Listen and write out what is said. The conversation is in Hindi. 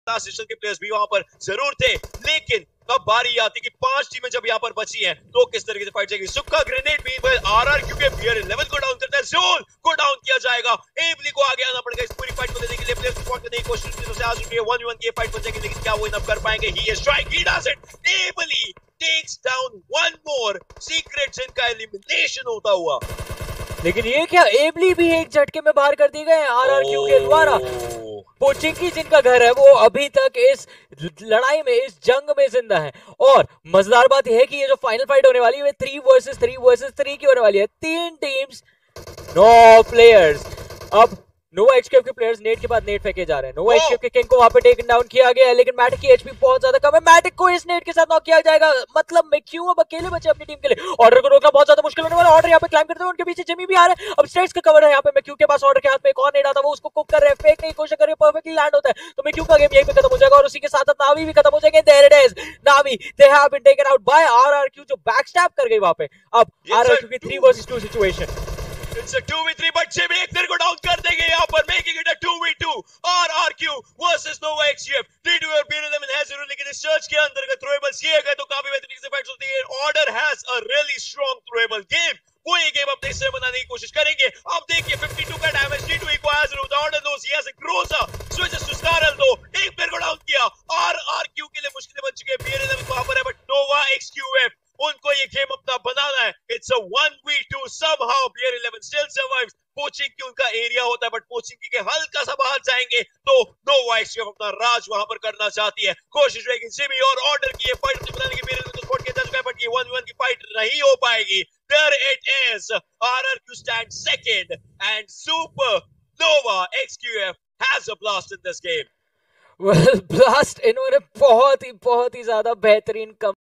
लास्ट डिसीजन के प्लेयर्स भी वहां पर जरूर थे, लेकिन अब बारी आती कि 5 टीमें जब यहाँ पर बची हैं तो किस तरीके से फाइट जाएगी। सुक्का ग्रेनेड भी आरआरक्यू के बियर लेवल को डाउन करता है, जोन को डाउन किया जाएगा, एबली को आगे आना पड़ेगा इस पूरी फाइट को देने के लिए। प्लेयर्स को स्पॉट करने की कोशिश की तरफ से आज उनकी 1v1 की फाइट बन जाएगी, लेकिन क्या वो इनफ कर पाएंगे? He is trying, he does it, ably takes down one more secret जिनका एलिमिनेशन होता हुआ। लेकिन ये क्या, एबली भी एक झटके में बाहर कर दिए गए आरआरक्यू के द्वारा। पोचिंकी जिनका घर है वो अभी तक इस लड़ाई में, इस जंग में जिंदा है। और मजेदार बात यह है कि ये जो फाइनल फाइट होने वाली है 3 वर्सेस 3 की होने वाली है। 3 टीम्स 9 प्लेयर्स। अब नोवा एक्सक्यूएफ के प्लेयर्स नेट के बाद नेट फेंके जा रहे हैं। नोवा एक्सक्यूएफ के किंग को वहां पे टेकन डाउन किया गया है, लेकिन मैटिक की एचपी बहुत ज्यादा कम है। मैटिक को इस नेट के साथ नॉक किया जाएगा, मतलब मैं क्यों अब अकेले बचे अपनी टीम के लिए। ऑर्डर को रोकना बहुत ज्यादा मुश्किल होने वाला। ऑर्डर यहाँ पे क्लाइम करते हुए उनके पीछे जिमी भी आ रहे हैं। अब स्टेट्स का कवर है यहाँ पे मैक्यू के पास। ऑर्डर के हाथ में एक और नेट आता है, वो उसको कुक कर रहे हैं, फेंकने की कोशिश कर रहे हैं, परफेक्टली लैंड होता है। तो मैक्यू का गेम यहीं पे खत्म हो जाएगा और उसी के साथ नावी भी खत्म हो जाएंगे। There it is, Navi they have been taken out by R R Q, जो बैकस्टैप कर गई वहां पे। अब आरआरक्यू की 3 versus 2 situation. It's a 2v3, but Jimmy एक को डाउन कर देंगे यहाँ पर, making it a 2v2 RRQ versus Nova XGF। D2 और BR11 है जरूर, लेकिन इस सर्च के अंतर्गत थ्रोएबल्स किए गए तो काफी बेहतरीन से फाइट्स होती है। Order has a really strong throwable game, वो ये गेम अपने हिस्से बनाने की कोशिश करेंगे। अब देखिए 52 का डैमेज D2 को has with order knows, he has a Groza switches to SCAR L, दो एक प्लेयर को डाउन किया। RRQ के लिए मुश्किलें बन चुकी है, BR11 वहां पर है, बट Nova XQF उनको ये गेम अपना बनाना है। It's a 1v2, somehow BR11 still survives। पोचिंग की उनका एरिया होता है, बट पोचिंग के हल्का सा बाहर जाएंगे तो नोवा एक्सक्यूएफ अपना राज वहां पर करना चाहती है। कोशिश रहेगी जिमी और ऑर्डर की फाइट बनाने की। BR11 को स्पॉट किया जा चुका है, बट ये 1v1 की फाइट नहीं हो पाएगी। There it is, RRQ stands second and Super Nova XQF has a blast in this game। Well, blast इन्होंने बहुत ही ज्यादा बेहतरीन